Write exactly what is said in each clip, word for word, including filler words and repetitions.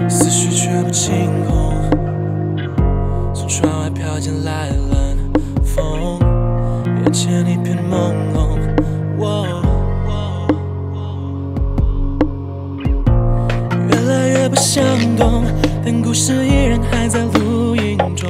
思绪却不清空，从窗外飘进来冷风，眼前一片朦胧。哦、越来越不想动，但故事依然还在录音中，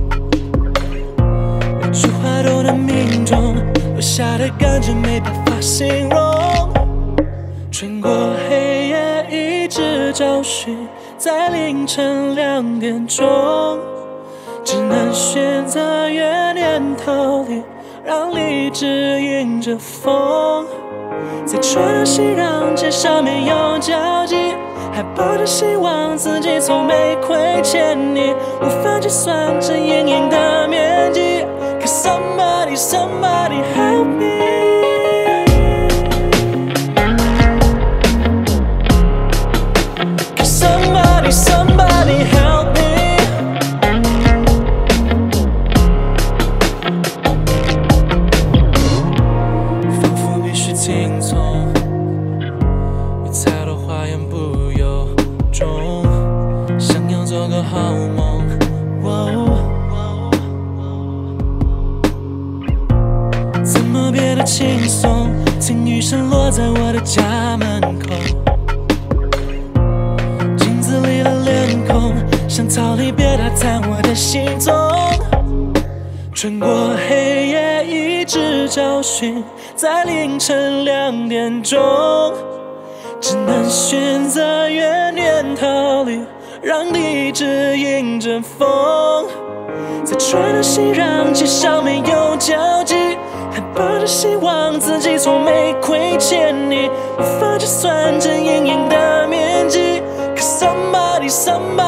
每句话都能命中，留下的感觉没办法形容。穿过黑夜，一直找寻，在凌晨两点钟，只能选择远点逃离，让理智迎着风。在吹的熙攘街上没有交集，还抱着希望自己从没亏欠你，无法计算这阴影的面积。Can somebody, somebody help me? Can somebody, somebody help me? 仿佛必须听从，你猜到花言不由衷，想要做个好梦。哦、怎么变得轻松？听雨声落在我的家门口，镜子里的脸孔，想逃离，别打探我的行踪。穿过黑夜，一直找寻，在凌晨两点钟，只能选择远点逃离，让理智迎着风。在吹的熙攘街上没有交集，还抱着希望自己从没亏欠你，无法计算这阴影的面积。Cause somebody, somebody